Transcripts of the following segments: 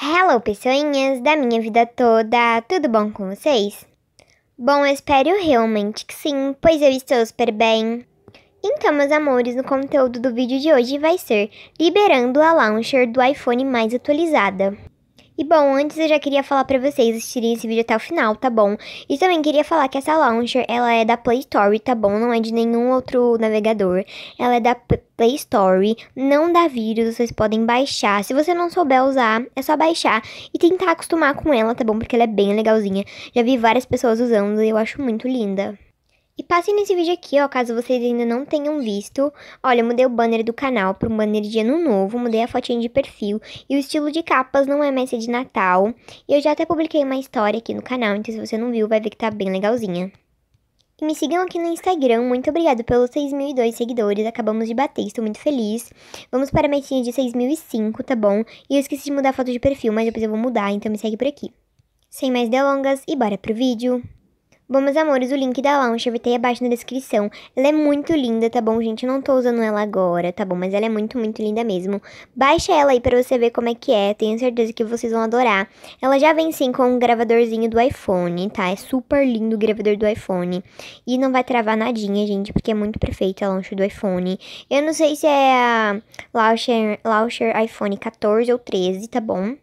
Hello, pessoinhas da minha vida toda, tudo bom com vocês? Bom, eu espero realmente que sim, pois eu estou super bem. Então, meus amores, o conteúdo do vídeo de hoje vai ser liberando a launcher do iPhone mais atualizada. E bom, antes eu já queria falar pra vocês assistirem esse vídeo até o final, tá bom? E também queria falar que essa launcher, ela é da Play Store, tá bom? Não é de nenhum outro navegador. Ela é da Play Store, não dá vírus, vocês podem baixar. Se você não souber usar, é só baixar e tentar acostumar com ela, tá bom? Porque ela é bem legalzinha. Já vi várias pessoas usando e eu acho muito linda. E passem nesse vídeo aqui, ó, caso vocês ainda não tenham visto. Olha, eu mudei o banner do canal para um banner de ano novo, mudei a fotinha de perfil. E o estilo de capas não é mais ser de Natal. E eu já até publiquei uma história aqui no canal, então se você não viu, vai ver que tá bem legalzinha. E me sigam aqui no Instagram, muito obrigada pelos 6.002 seguidores, acabamos de bater, estou muito feliz. Vamos para a metinha de 6.005, tá bom? E eu esqueci de mudar a foto de perfil, mas depois eu vou mudar, então me segue por aqui. Sem mais delongas, e bora pro vídeo! Bom, meus amores, o link da launcher vai ter abaixo na descrição. Ela é muito linda, tá bom, gente? Eu não tô usando ela agora, tá bom? Mas ela é muito, muito linda mesmo. Baixa ela aí pra você ver como é que é. Tenho certeza que vocês vão adorar. Ela já vem sim com um gravadorzinho do iPhone, tá? É super lindo o gravador do iPhone. E não vai travar nadinha, gente, porque é muito perfeita a launcher do iPhone. Eu não sei se é a launcher iPhone 14 ou 13, tá bom?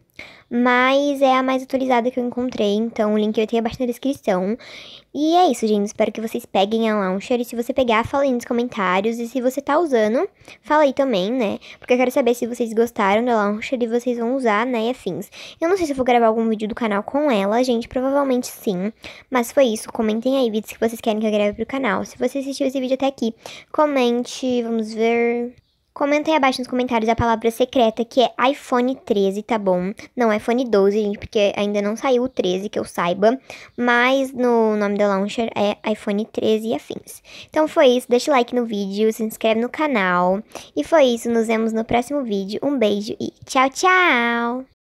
Mas é a mais atualizada que eu encontrei, então o link vai ter abaixo na descrição. E é isso, gente. Espero que vocês peguem a launcher. E se você pegar, fala aí nos comentários. E se você tá usando, fala aí também, né? Porque eu quero saber se vocês gostaram da launcher e vocês vão usar, né? E afins. Eu não sei se eu vou gravar algum vídeo do canal com ela, gente. Provavelmente sim. Mas foi isso. Comentem aí vídeos que vocês querem que eu grave pro canal. Se você assistiu esse vídeo até aqui, comente. Vamos ver. Comenta aí abaixo nos comentários a palavra secreta, que é iPhone 13, tá bom? Não, iPhone 12, gente, porque ainda não saiu o 13, que eu saiba. Mas no nome da launcher é iPhone 13 e afins. Então foi isso, deixa o like no vídeo, se inscreve no canal. E foi isso, nos vemos no próximo vídeo. Um beijo e tchau, tchau!